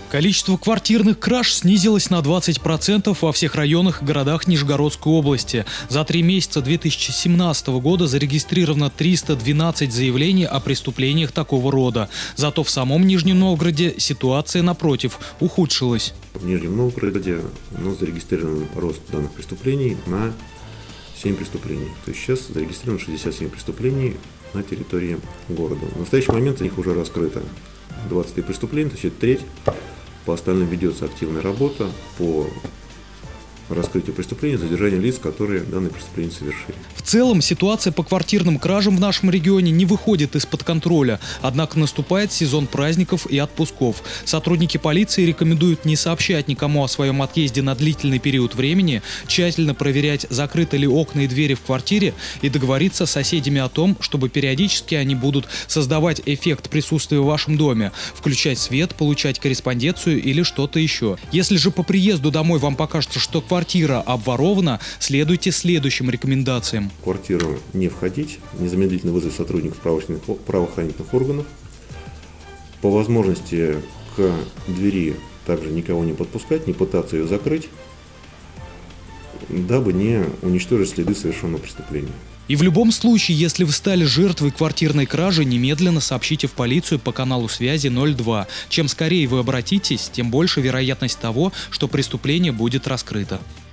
Количество квартирных краж снизилось на 20% во всех районах и городах Нижегородской области. За 3 месяца 2017 года зарегистрировано 312 заявлений о преступлениях такого рода. Зато в самом Нижнем Новгороде ситуация, напротив, ухудшилась. В Нижнем Новгороде зарегистрирован рост данных преступлений на 7 преступлений. То есть сейчас зарегистрировано 67 преступлений на территории города. В настоящий момент их уже раскрыто 23 преступления, то есть это треть. По остальным ведется активная работа по раскрытию преступлений, задержанию лиц, которые данные преступления совершили. В целом ситуация по квартирным кражам в нашем регионе не выходит из-под контроля, однако наступает сезон праздников и отпусков. Сотрудники полиции рекомендуют не сообщать никому о своем отъезде на длительный период времени, тщательно проверять, закрыты ли окна и двери в квартире и договориться с соседями о том, чтобы периодически они будут создавать эффект присутствия в вашем доме, включать свет, получать корреспонденцию или что-то еще. Если же по приезду домой вам покажется, что квартира обворована, следуйте следующим рекомендациям. В квартиру не входить, незамедлительно вызвать сотрудников правоохранительных органов. По возможности к двери также никого не подпускать, не пытаться ее закрыть, дабы не уничтожить следы совершенного преступления. И в любом случае, если вы стали жертвой квартирной кражи, немедленно сообщите в полицию по каналу связи 02. Чем скорее вы обратитесь, тем больше вероятность того, что преступление будет раскрыто.